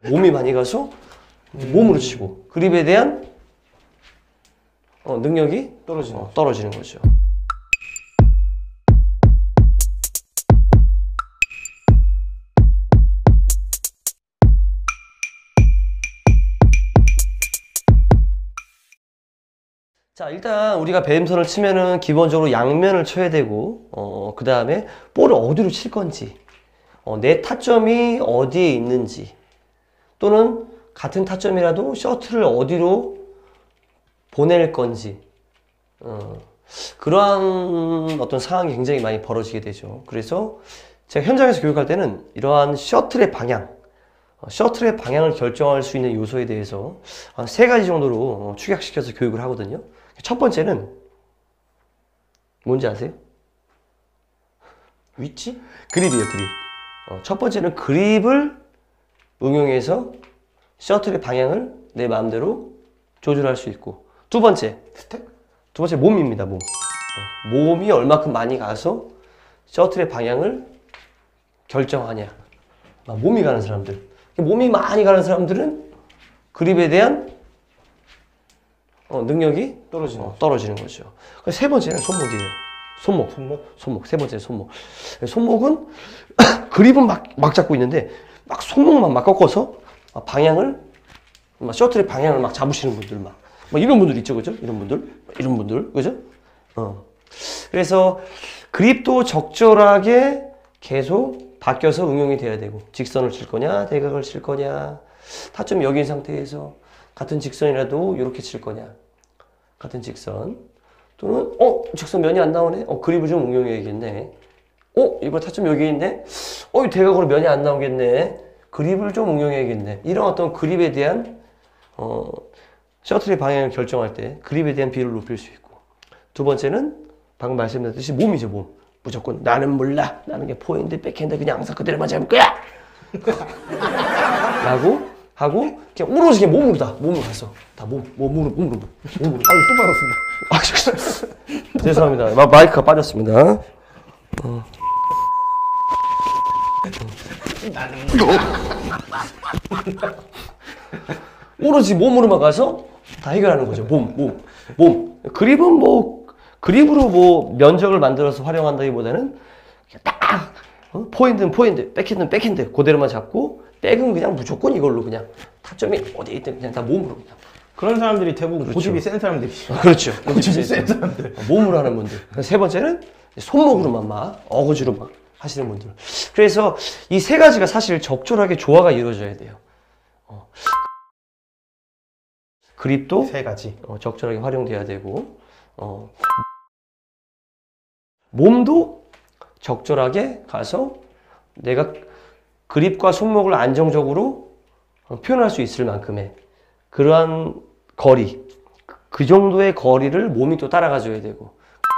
몸이 많이 가서 몸으로 치고 그립에 대한 능력이 떨어지는 거죠. 자, 일단 우리가 배드민턴을 치면은 기본적으로 양면을 쳐야 되고 그 다음에 볼을 어디로 칠 건지 내 타점이 어디에 있는지 또는 같은 타점이라도 셔틀을 어디로 보낼 건지 그러한 어떤 상황이 굉장히 많이 벌어지게 되죠. 그래서 제가 현장에서 교육할 때는 이러한 셔틀의 방향을 결정할 수 있는 요소에 대해서 한 3가지 정도로 축약시켜서 교육을 하거든요. 첫 번째는 뭔지 아세요? 위치? 그립이에요, 그립. 첫 번째는 그립을 응용해서 셔틀의 방향을 내 마음대로 조절할 수 있고, 두 번째 몸입니다. 몸이 얼마큼 많이 가서 셔틀의 방향을 결정하냐. 몸이 가는 사람들, 몸이 많이 가는 사람들은 그립에 대한 능력이 떨어지는 거죠. 세 번째는 손목이에요. 손목. 세 번째는 손목. 손목은 그립은 막 잡고 있는데 막 손목만 막 꺾어서 방향을 셔틀의 방향을 막 잡으시는 분들 막 이런 분들 있죠, 그죠? 이런 분들, 그죠? 그래서 그립도 적절하게 계속 바뀌어서 응용이 돼야 되고, 직선을 칠 거냐, 대각을 칠 거냐, 타점이 여기인 상태에서 같은 직선이라도 이렇게 칠 거냐, 같은 직선 또는 직선 면이 안 나오네, 그립을 좀 응용해야겠네, 이거 타점 여기 있네, 대각으로 면이 안 나오겠네, 그립을 좀 응용해야겠네. 이런 어떤 그립에 대한 셔틀의 방향을 결정할 때 그립에 대한 비율을 높일 수 있고, 두 번째는 방금 말씀드렸듯이 몸이죠. 몸. 무조건 나는 몰라, 나는 게 포핸드 백핸드 그냥 항상 그대로만 잡을 거야 라고 하고 그냥 오로지 몸으로 가서 다 몸으로 또 빠졌습니다. 죄송합니다. 마이크가 빠졌습니다. 오로지 몸으로만 가서 다 해결하는 거죠. 몸. 그립으로 면적을 만들어서 활용한다기보다는 딱 포핸드는 포핸드, 백핸드는 백핸드 그대로만 잡고, 백은 그냥 무조건 이걸로 그냥 타점이 어디에 있든 그냥 다 몸으로 그냥. 그런 사람들이 대부분 고집이 센 사람들이죠. 그렇죠. 고집이 센 사람들. 몸으로 하는 분들. 세 번째는 손목으로만 막 어거지로 막 하시는 분들. 그래서 이 세 가지가 사실 적절하게 조화가 이루어져야 돼요. 그립도 세 가지 적절하게 활용돼야 되고, 몸도 적절하게 가서 내가 그립과 손목을 안정적으로 표현할 수 있을 만큼의 그러한 거리, 그 정도의 거리를 몸이 또 따라가줘야 되고,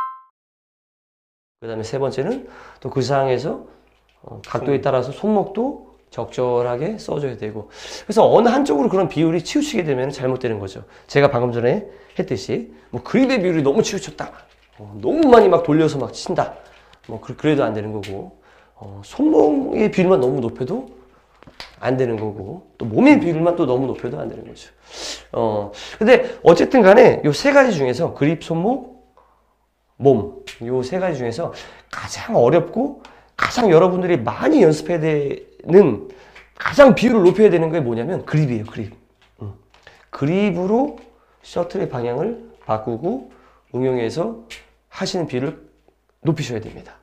그 다음에 세 번째는 또 그 상황에서 각도에 따라서 손목도 적절하게 써줘야 되고, 그래서 어느 한쪽으로 그런 비율이 치우치게 되면 잘못되는 거죠. 제가 방금 전에 했듯이 그립의 비율이 너무 치우쳤다, 너무 많이 막 돌려서 막 친다, 그래도 안 되는 거고, 손목의 비율만 너무 높여도 안 되는 거고, 또 몸의 비율만 또 너무 높여도 안 되는 거죠. 근데 어쨌든 간에 요 세 가지 중에서 그립, 손목, 몸, 요 세 가지 중에서 가장 어렵고 가장 여러분들이 많이 연습해야 되는, 가장 비율을 높여야 되는 게 뭐냐면 그립이에요. 그립으로 셔틀의 방향을 바꾸고 응용해서 하시는 비율을 높이셔야 됩니다.